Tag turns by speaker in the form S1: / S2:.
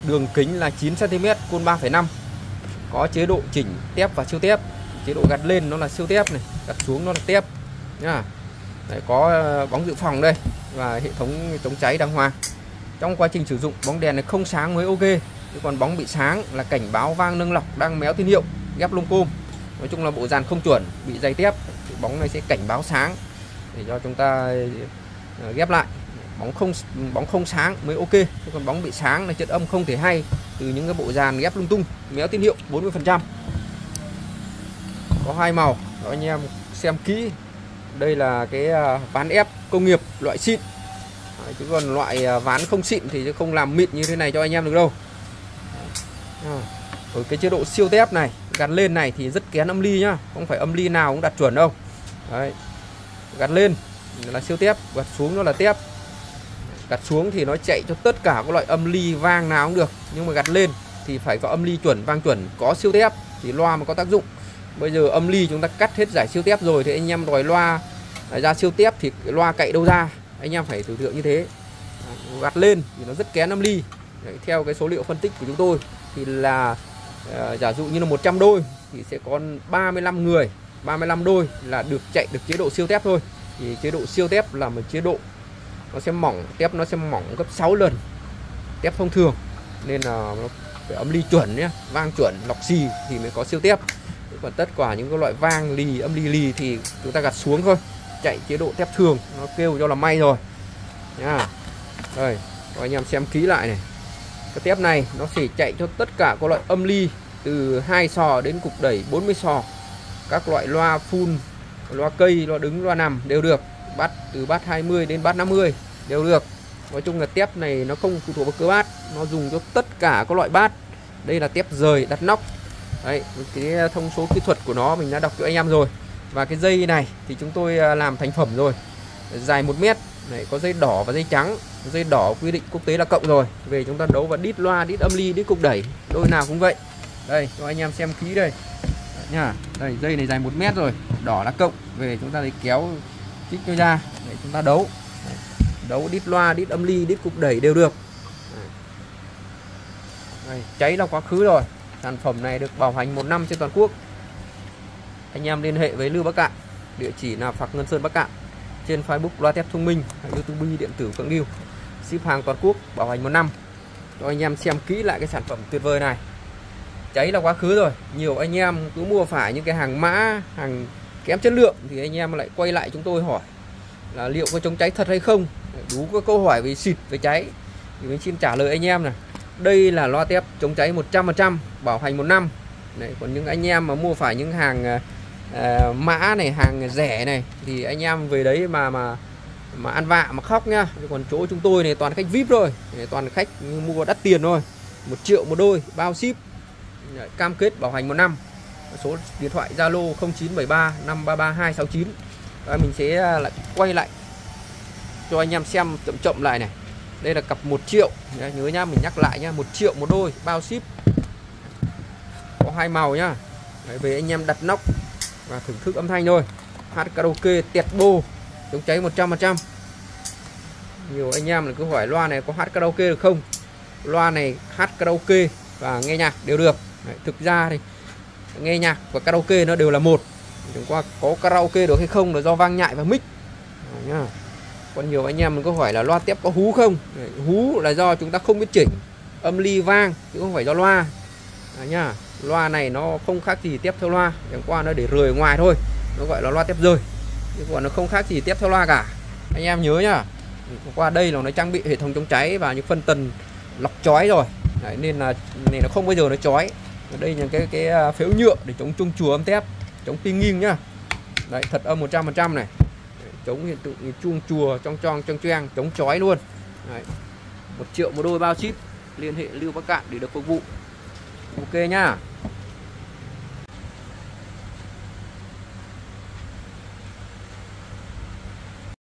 S1: đường kính là 9 cm, côn 3,5. Có chế độ chỉnh tép và siêu tép. Chế độ gạt lên nó là siêu tép này, gạt xuống nó là tép nhá. Đấy, có bóng dự phòng đây và hệ thống chống cháy đàng hoàng. Trong quá trình sử dụng bóng đèn này không sáng mới ok. Chứ còn bóng bị sáng là cảnh báo vang nâng lọc đang méo tín hiệu, ghép lông côm. Nói chung là bộ dàn không chuẩn, bị dày tép thì bóng này sẽ cảnh báo sáng để cho chúng ta ghép lại. Bóng không sáng mới ok. Chứ còn bóng bị sáng là chất âm không thể hay từ những cái bộ dàn ghép lung tung, méo tín hiệu 40%. Có hai màu, đó anh em xem kỹ. Đây là cái ván ép công nghiệp loại xịn. Chứ còn loại ván không xịn thì không làm mịn như thế này cho anh em được đâu. Ở cái chế độ siêu tép này, gạt lên này thì rất kén âm ly nhá, không phải âm ly nào cũng đặt chuẩn đâu. Đấy. Gạt lên là siêu tép, gạt xuống nó là tép. Gạt xuống thì nó chạy cho tất cả các loại âm ly vang nào cũng được, nhưng mà gạt lên thì phải có âm ly chuẩn, vang chuẩn, có siêu tép thì loa mới có tác dụng. Bây giờ âm ly chúng ta cắt hết giải siêu tép rồi thì anh em đòi loa ra siêu tép thì cái loa cậy đâu ra, anh em phải tưởng tượng như thế. Gạt lên thì nó rất kén âm ly. Đấy, theo cái số liệu phân tích của chúng tôi thì là giả dụ như là 100 đôi thì sẽ có 35 người, 35 đôi là được chạy được chế độ siêu tép thôi. Thì chế độ siêu tép là một chế độ nó sẽ mỏng, tép nó sẽ mỏng gấp 6 lần tép thông thường, nên là nó phải âm ly chuẩn nhé, vang chuẩn, lọc xì thì mới có siêu tép. Còn tất cả những cái loại vang lì, âm ly lì thì chúng ta gạt xuống thôi, chạy chế độ tép thường, nó kêu cho là may rồi nha. Đây, các anh em xem kỹ lại này. Cái tép này nó sẽ chạy cho tất cả các loại âm ly từ 2 sò đến cục đẩy 40 sò. Các loại loa full, loa cây, loa đứng, loa nằm đều được. Bát từ bát 20 đến bát 50 đều được. Nói chung là tép này nó không phụ thuộc vào cơ bát, nó dùng cho tất cả các loại bát. Đây là tép rời đặt nóc. Đấy, cái thông số kỹ thuật của nó mình đã đọc cho anh em rồi. Và cái dây này thì chúng tôi làm thành phẩm rồi, dài 1 mét. Đấy, có dây đỏ và dây trắng. Dây đỏ quy định quốc tế là cộng rồi, về chúng ta đấu và đít loa, đít âm ly, đít cục đẩy, đôi nào cũng vậy. Đây cho anh em xem kỹ đây nha. Đây, dây này dài 1 mét rồi, đỏ là cộng, về chúng ta lấy kéo chích cho ra để chúng ta đấu. Đấy, đấu đít loa, đít âm ly, đít cục đẩy đều được. Đây, cháy là quá khứ rồi. Sản phẩm này được bảo hành 1 năm trên toàn quốc. Anh em liên hệ với Lưu Bắc Cạn, địa chỉ là Phạc Ngân Sơn Bắc Cạn, trên Facebook Loa Tép Thông Minh, YouTube điện tử Phượng Lưu, ship hàng toàn quốc, bảo hành 1 năm. Cho anh em xem kỹ lại cái sản phẩm tuyệt vời này. Cháy là quá khứ rồi. Nhiều anh em cứ mua phải những cái hàng mã, hàng kém chất lượng thì anh em lại quay lại chúng tôi hỏi là liệu có chống cháy thật hay không. Đủ có câu hỏi về xịt, về cháy thì mình xin trả lời anh em này. Đây là loa tép chống cháy 100%, bảo hành 1 năm. Đấy, còn những anh em mà mua phải những hàng mã này, hàng rẻ này thì anh em về đấy mà ăn vạ mà khóc nhá. Còn chỗ chúng tôi này toàn khách VIP thôi, toàn khách mua đắt tiền thôi, 1 triệu một đôi, bao ship. Đấy, cam kết bảo hành 1 năm. Số điện thoại Zalo 0973 533 269. Và mình sẽ lại quay lại cho anh em xem chậm chậm lại này. Đây là cặp 1 triệu, nhớ nhá, mình nhắc lại nhá, 1 triệu một đôi, bao ship. Có 2 màu nhá. Đấy, về anh em đặt nóc và thưởng thức âm thanh thôi. Hát karaoke tẹt bô, chống cháy 100%. Nhiều anh em là cứ hỏi loa này có hát karaoke được không? Loa này hát karaoke và nghe nhạc đều được. Đấy, thực ra thì nghe nhạc và karaoke nó đều là một. Chẳng qua có karaoke được hay không là do vang nhại và mic. Nhá. Còn nhiều anh em mình có hỏi là loa tép có hú không? Đấy, hú là do chúng ta không biết chỉnh âm ly vang chứ không phải do loa. Nhá. Loa này nó không khác gì tép theo loa, chẳng qua nó để rời ngoài thôi, nó gọi là loa tép rời, chứ còn nó không khác gì tép theo loa cả. Anh em nhớ nhá. Qua đây là nó trang bị hệ thống chống cháy và những phân tần lọc chói rồi. Đấy, nên là nó không bao giờ nó chói. Ở đây là cái phễu nhựa để chống trung chùa âm tép, chống ping nghiêng nhá. Đấy, thật âm 100% này. Đấy, chống hiện tượng chuông chùa, trong choang, chống chói luôn. Đấy, 1 triệu một đôi, bao ship. Liên hệ Lưu Bắc Cạn để được phục vụ. Ok nhá.